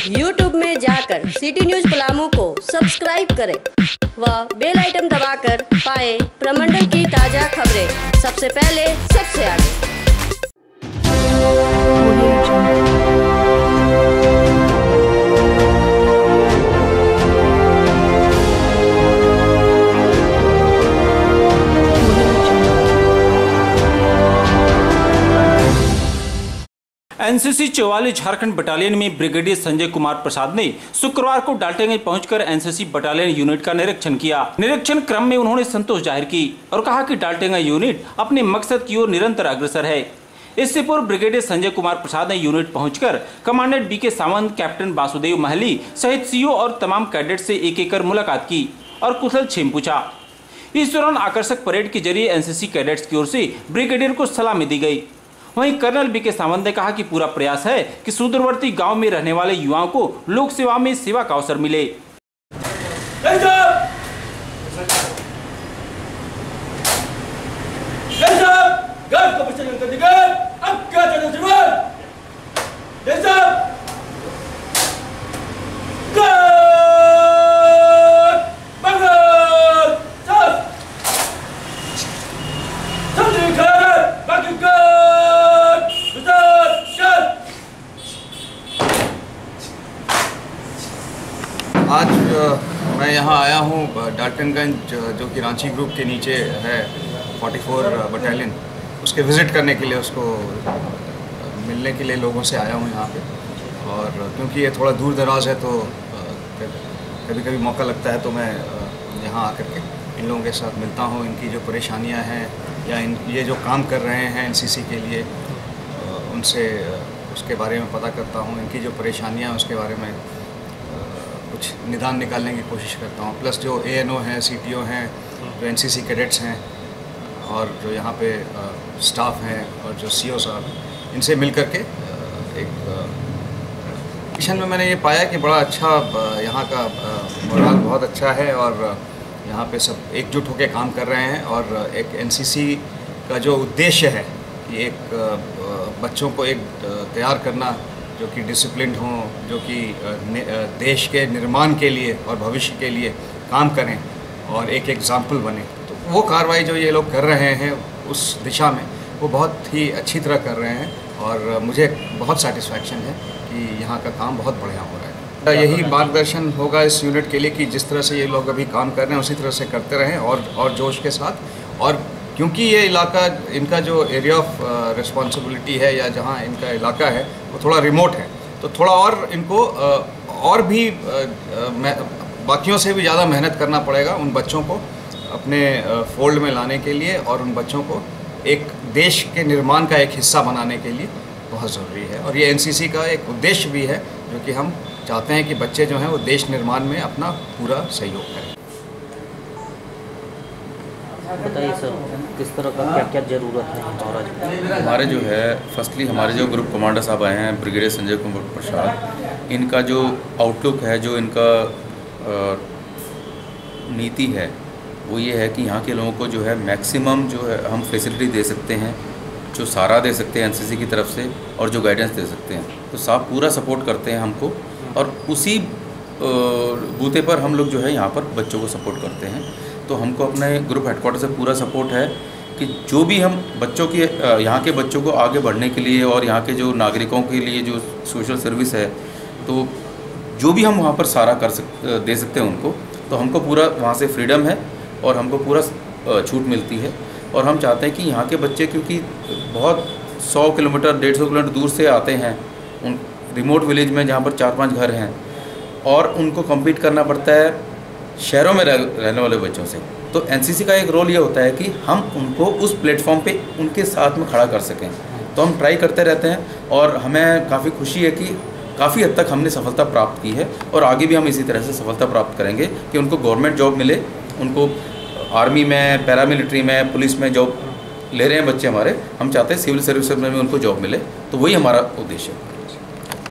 YouTube में जाकर city news Palamu को सब्सक्राइब करें व बेल आइटम दबाकर पाएं प्रमंडल की ताजा खबरें सबसे पहले सबसे आगे। एनसीसी 44 झारखंड बटालियन में ब्रिगेडियर संजय कुमार प्रसाद ने शुक्रवार को डाल्टनगंज पहुंचकर एनसीसी बटालियन यूनिट का निरीक्षण किया। निरीक्षण क्रम में उन्होंने संतोष जाहिर की और कहा कि डाल्टनगंज यूनिट अपने मकसद की ओर निरंतर अग्रसर है। इससे पूर्व ब्रिगेडियर संजय कुमार प्रसाद ने यूनिट पहुंचकर commandant BK Sawant, captain Vasudev Mahli सहित सीओ और तमाम कैडेट से एक कर मुलाकात की और कुशल क्षेम पूछा। इस दौरान आकर्षक परेड के जरिए एनसीसी कैडेट्स की ओर से ब्रिगेडियर को सलामी दी गई। वहीं कर्नल बीके सावंत ने कहा कि पूरा प्रयास है कि सुदूरवर्ती गांव में रहने वाले युवाओं को लोक सेवा में सेवा का अवसर मिले। आज मैं यहाँ आया हूँ डाल्टनगंज जो कि रांची ग्रुप के नीचे है 44 बटालियन, उसके विज़िट करने के लिए, उसको मिलने के लिए लोगों से आया हूँ यहाँ पे। और क्योंकि ये थोड़ा दूर दराज है तो कभी कभी मौका लगता है तो मैं यहाँ आकर के इन लोगों के साथ मिलता हूँ, इनकी जो परेशानियाँ हैं या ये जो काम कर रहे हैं एनसीसी के लिए उनसे उसके बारे में पता करता हूँ। इनकी जो परेशानियाँ हैं उसके बारे में कुछ निदान निकालने की कोशिश करता हूँ। प्लस जो ANO हैं, CTO हैं, जो NCC कैडेट्स हैं और जो यहाँ पे स्टाफ हैं और जो CO साहब, इनसे मिल कर के एक मिशन में मैंने ये पाया कि बड़ा अच्छा यहाँ का मोराल बहुत अच्छा है और यहाँ पे सब एकजुट होकर काम कर रहे हैं। और एक NCC का जो उद्देश्य है कि एक बच्चों को एक तैयार करना जो कि डिसिप्लिन्ड हों, जो कि देश के निर्माण के लिए और भविष्य के लिए काम करें और एक एग्जाम्पल बने, तो वो कार्रवाई जो ये लोग कर रहे हैं उस दिशा में वो बहुत ही अच्छी तरह कर रहे हैं। और मुझे बहुत सेटिस्फैक्शन है कि यहाँ का काम बहुत बढ़िया हो रहा है। यही मार्गदर्शन होगा इस यूनिट के लिए कि जिस तरह से ये लोग अभी काम कर रहे हैं उसी तरह से करते रहें और जोश के साथ। और क्योंकि ये इलाका, इनका जो एरिया ऑफ रिस्पॉन्सिबिलिटी है या जहाँ इनका इलाका है वो थोड़ा रिमोट है, तो थोड़ा और इनको और भी बाकियों से भी ज़्यादा मेहनत करना पड़ेगा उन बच्चों को अपने फोल्ड में लाने के लिए और उन बच्चों को एक देश के निर्माण का एक हिस्सा बनाने के लिए बहुत ज़रूरी है। और ये एनसीसी का एक उद्देश्य भी है जो कि हम चाहते हैं कि बच्चे जो हैं वो देश निर्माण में अपना पूरा सहयोग करें। बताइए सर, किस तरह का क्या क्या ज़रूरत है महाराज? हमारे जो है फर्स्टली हमारे जो ग्रुप कमांडर साहब आए हैं ब्रिगेडियर संजय कुमार प्रसाद, इनका जो आउटलुक है, जो इनका नीति है वो ये है कि यहाँ के लोगों को जो है मैक्सिमम जो है हम फैसिलिटी दे सकते हैं, जो सहारा दे सकते हैं एनसीसी की तरफ से और जो गाइडेंस दे सकते हैं, तो साहब पूरा सपोर्ट करते हैं हमको। और उसी बूते पर हम लोग जो है यहाँ पर बच्चों को सपोर्ट करते हैं। तो हमको अपने ग्रुप हेडक्वार्टर से पूरा सपोर्ट है कि जो भी हम बच्चों की यहाँ के बच्चों को आगे बढ़ने के लिए और यहाँ के जो नागरिकों के लिए जो सोशल सर्विस है, तो जो भी हम वहाँ पर सारा दे सकते हैं उनको, तो हमको पूरा वहाँ से फ्रीडम है और हमको पूरा छूट मिलती है। और हम चाहते हैं कि यहाँ के बच्चे, क्योंकि बहुत 100 किलोमीटर 150 किलोमीटर दूर से आते हैं उन रिमोट विलेज में जहाँ पर 4-5 घर हैं, और उनको कम्पीट करना पड़ता है शहरों में रहने वाले बच्चों से। तो एनसीसी का एक रोल ये होता है कि हम उनको उस प्लेटफॉर्म पे उनके साथ में खड़ा कर सकें। तो हम ट्राई करते रहते हैं और हमें काफ़ी खुशी है कि काफ़ी हद तक हमने सफलता प्राप्त की है और आगे भी हम इसी तरह से सफलता प्राप्त करेंगे कि उनको गवर्नमेंट जॉब मिले, उनको आर्मी में, पैरामिलिट्री में, पुलिस में जॉब ले रहे हैं बच्चे हमारे, हम चाहते हैं सिविल सर्विस में भी उनको जॉब मिले। तो वही हमारा उद्देश्य है।